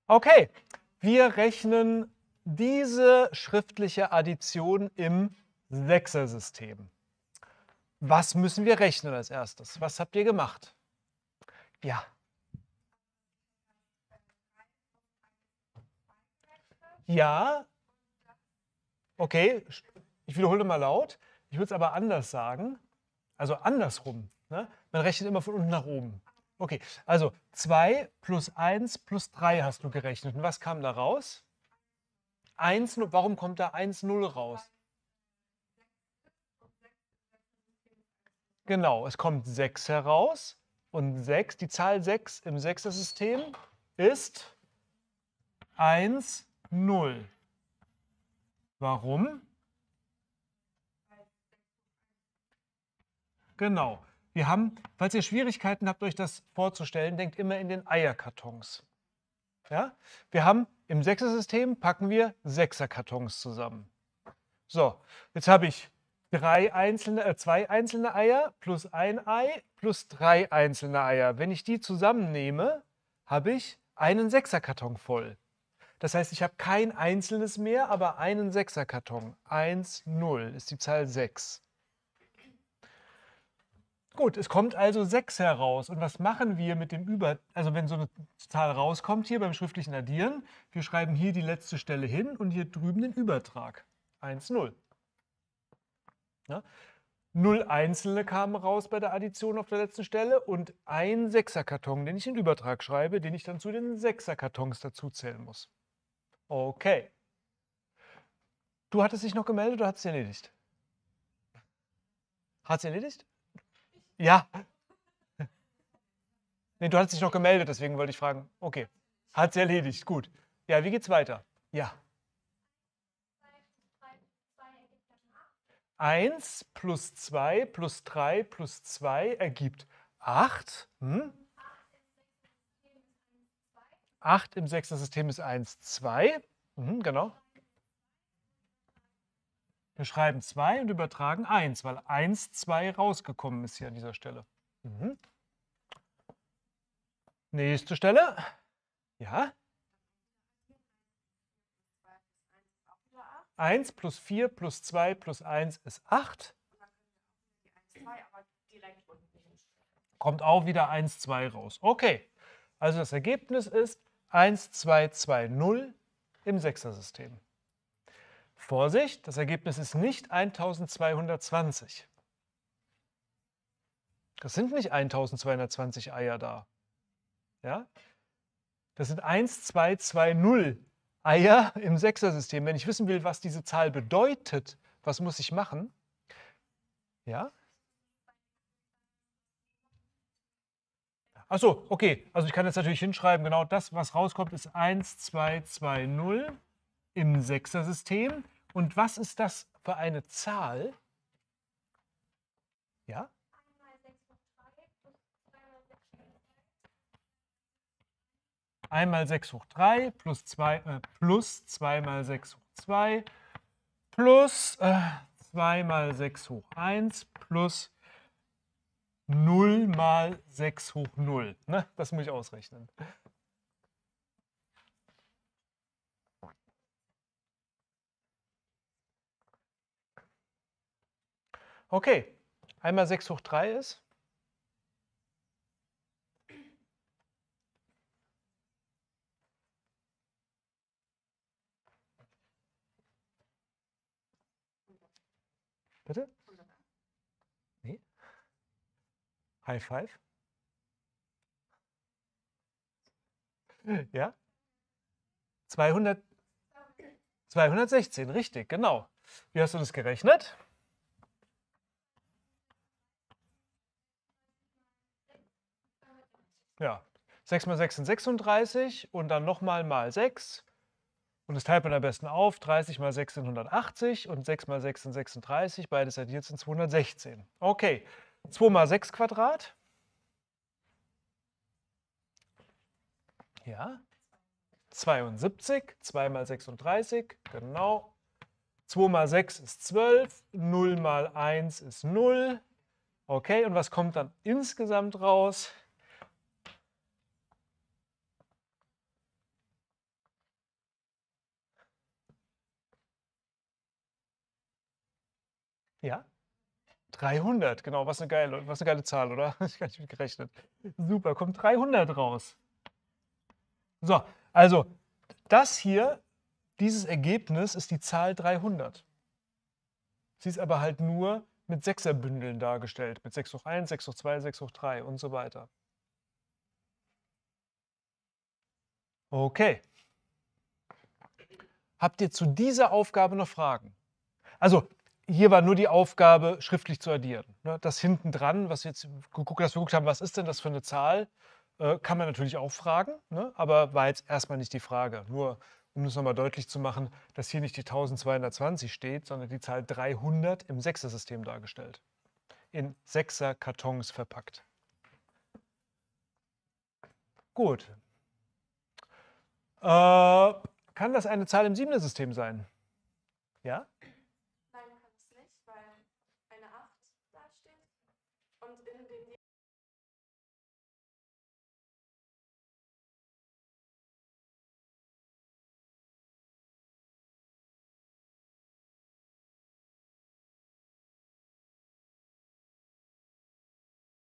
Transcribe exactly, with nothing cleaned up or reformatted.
Okay, wir rechnen diese schriftliche Addition im Sechsersystem. Was müssen wir rechnen als erstes? Was habt ihr gemacht? Ja. Ja. Okay, ich wiederhole mal laut. Ich würde es aber anders sagen. Also andersrum. Ne? Man rechnet immer von unten nach oben. Okay, also zwei plus eins plus drei hast du gerechnet. Und was kam da raus? eins, warum kommt da eins, null raus? Genau, es kommt sechs heraus. Und sechs, die Zahl sechs im Sechser-System ist eins, null. Warum? Genau. Wir haben, falls ihr Schwierigkeiten habt, euch das vorzustellen, denkt immer in den Eierkartons. Ja? Wir haben im Sechser-System packen wir Sechser-Kartons zusammen. So, jetzt habe ich drei einzelne, äh, zwei einzelne Eier plus ein Ei plus drei einzelne Eier. Wenn ich die zusammennehme, habe ich einen Sechser-Karton voll. Das heißt, ich habe kein einzelnes mehr, aber einen Sechser-Karton. eins, null ist die Zahl sechs. Gut, es kommt also sechs heraus. Und was machen wir mit dem Über... Also wenn so eine Zahl rauskommt hier beim schriftlichen Addieren, wir schreiben hier die letzte Stelle hin und hier drüben den Übertrag. eins, null. Ja? null Einzelne kamen raus bei der Addition auf der letzten Stelle und ein Sechserkarton, den ich in den Übertrag schreibe, den ich dann zu den Sechserkartons dazu zählen muss. Okay. Du hattest dich noch gemeldet oder hat es erledigt? Hat es erledigt? Ja. Nee, du hattest dich noch gemeldet, deswegen wollte ich fragen. Okay. Hat es erledigt, gut. Ja, wie geht's weiter? Ja. eins plus zwei plus drei plus zwei ergibt acht. Hm? acht im Sechser-System ist eins, zwei. Mhm, genau. Wir schreiben zwei und übertragen eins, weil eins, zwei rausgekommen ist hier an dieser Stelle. Mhm. Nächste Stelle. Ja. eins plus vier plus zwei plus eins ist acht. Kommt auch wieder eins, zwei raus. Okay, also das Ergebnis ist eins, zwei, zwei, null im Sechser-System. Vorsicht, das Ergebnis ist nicht eintausendzweihundertzwanzig. Das sind nicht eintausendzweihundertzwanzig Eier da. Ja? Das sind eins, zwei, zwei, null Eier im Sechser-System. Wenn ich wissen will, was diese Zahl bedeutet, was muss ich machen? Ja? Achso, okay. Also ich kann jetzt natürlich hinschreiben, genau das, was rauskommt, ist eins, zwei, zwei, null im Sechser-System. Und was ist das für eine Zahl? Ja? einmal sechs hoch drei plus zwei, äh, plus zwei mal sechs hoch zwei plus äh, zwei mal sechs hoch eins plus null mal sechs hoch null. Ne? Das muss ich ausrechnen. Okay, einmal sechs hoch drei ist? Bitte? Nee? High five? Ja? zweihundert, zweihundertsechzehn, richtig, genau. Wie hast du das gerechnet? Ja, sechs mal sechs sind sechsunddreißig und dann nochmal mal sechs. Und das teilt man am besten auf. dreißig mal sechs sind hundertachtzig und sechs mal sechs sind sechsunddreißig. Beides addiert sind zweihundertsechzehn. Okay, zwei mal sechs Quadrat. Ja, zweiundsiebzig. zwei mal sechsunddreißig, genau. zwei mal sechs ist zwölf. null mal eins ist null. Okay, und was kommt dann insgesamt raus? Ja? dreihundert, genau, was eine geile, was eine geile Zahl, oder? Ich gar nicht mit gerechnet. Super, kommt dreihundert raus. So, also das hier, dieses Ergebnis ist die Zahl dreihundert. Sie ist aber halt nur mit Sechserbündeln dargestellt, mit sechs hoch eins, sechs hoch zwei, sechs hoch drei und so weiter. Okay. Habt ihr zu dieser Aufgabe noch Fragen? Also, hier war nur die Aufgabe, schriftlich zu addieren. Ne? Das hinten dran, was wir jetzt geguckt, dass wir geguckt haben, was ist denn das für eine Zahl, äh, kann man natürlich auch fragen, ne? Aber war jetzt erstmal nicht die Frage. Nur, um das nochmal deutlich zu machen, dass hier nicht die eintausendzweihundertzwanzig steht, sondern die Zahl dreihundert im Sechser-System dargestellt. In Sechser-Kartons verpackt. Gut. Äh, kann das eine Zahl im Siebener-System sein? Ja?